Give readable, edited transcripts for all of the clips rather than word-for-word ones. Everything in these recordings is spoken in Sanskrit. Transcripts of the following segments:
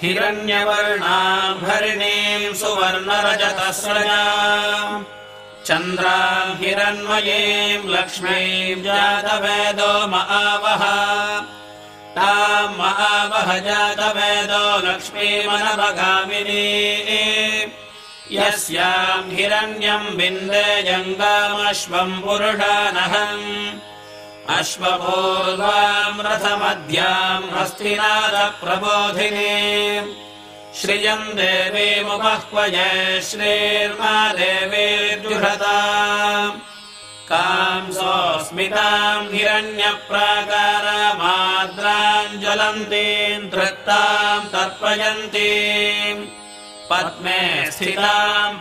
हिरण्यवर्णाम् हरिणीम् सुवर्णरजतस्रजाम् चन्द्राम् हिरण्मयीम् लक्ष्मीम् जातवेदो महावः ताम् महावः जातवेदो लक्ष्मीमनवगामिनी यस्याम् हिरण्यम् विन्देयङ्गामश्वम् पुरुषानहम् अश्वपूर्वाम् रथमध्याम् हस्तिनादप्रबोधिनी श्रियम् देवीमुपह्वये श्रीर्मा देवीर्जुषताम् कांसोऽस्मिताम् हिरण्यप्राकारामाद्राम् ज्वलन्तीम् धृत्ताम् तर्पयन्तीम् पद्मे स्थिताम्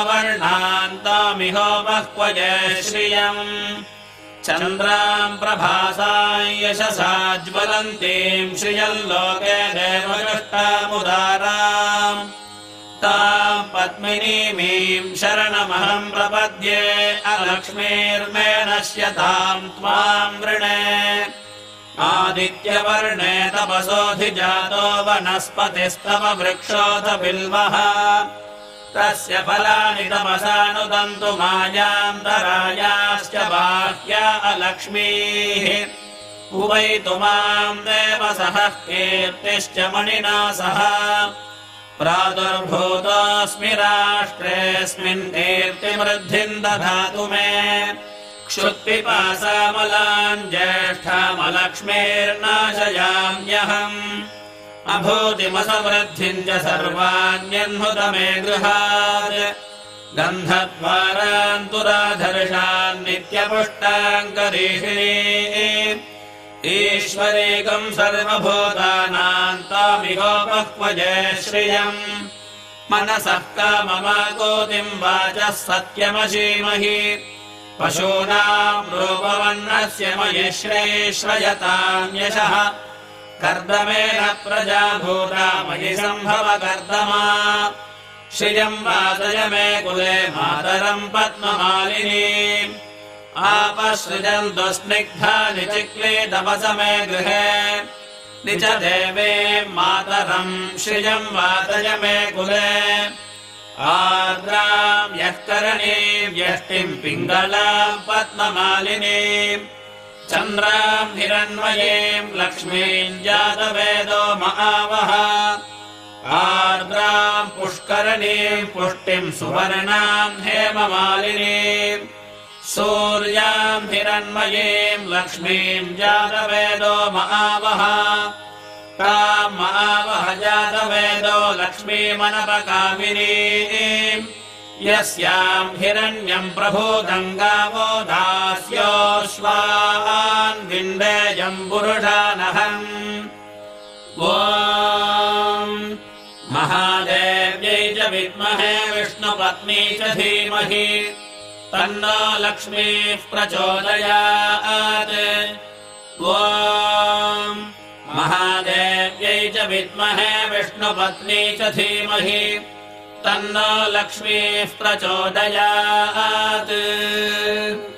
पद्मवर्णान्तामिहोपह्वये श्रियम् चन्द्राम् प्रभासाम् यशसा ज्वलन्तीम् श्रियल्लोके देवदृष्टामुदाराम् ताम् पद्मिनीमीम् शरणमहम् प्रपद्ये अलक्ष्मीर्मे नश्यताम् त्वाम् वृणे आदित्यवर्णे तपसोऽधिजातो वनस्पतिस्तव वृक्षोऽथ बिल्वः तस्य फलानि तपसानुदन्तु मायान्तरायाश्च बाह्या अलक्ष्मीः उवैतु माम् देव सह कीर्तिश्च मणिना सह प्रादुर्भूतोऽस्मि राष्ट्रेऽस्मिन् कीर्तिवृद्धिम् दधातु मे क्षुत्पिपासामलान् ज्येष्ठामलक्ष्मीर्नाशयाम्यहम् अभूतिमसमृद्धिम् च सर्वाण्यह्नुत मे गृहात् गन्धद्वारान्तुराधर्षान् नित्यपुष्टाङ्करीषिणी ईश्वरीकम् सर्वभूतानाम् तामिहोपह्वये श्रियम् मनसः काममाकोतिम् वाचः सत्यमशीमहि पशूनाम् रूपवर्णस्य मयि श्रेष्ठयताम् यशः कर्दमेन प्रजा भूता मयि सम्भव कर्दमा श्रियम् वादय मे कुले मातरम् पद्ममालिनीम् आपसृजन्तु स्निग्धानि चिक्ले तपस मे गृहे निज देवीम् मातरम् श्रियम् वादय मे कुले आर्द्राम् यःकरणीम् व्यष्टिम् पिङ्गलाम् पद्ममालिनीम् चन्द्राम् हिरण्मयीम् लक्ष्मीम् जातवेदो महावः आर्द्राम् पुष्करणीम् पुष्टिम् सुवर्णाम् हेममालिनीम् सूर्याम् हिरण्मयीम् लक्ष्मीम् जातवेदो महावः ताम् महावः जातवेदो लक्ष्मीमनपकामिनीम् यस्याम् हिरण्यम् प्रभूतम् गावो दास्योऽश्वान् विन्देयम् पुरुषानहम् ॐ महादेव्यै च विद्महे विष्णुपत्नी च धीमहि तन्नो लक्ष्मीः प्रचोदयात् ॐ महादेव्यै च विद्महे विष्णुपत्नी च धीमहि तन्नो लक्ष्मीः प्रचोदयात्।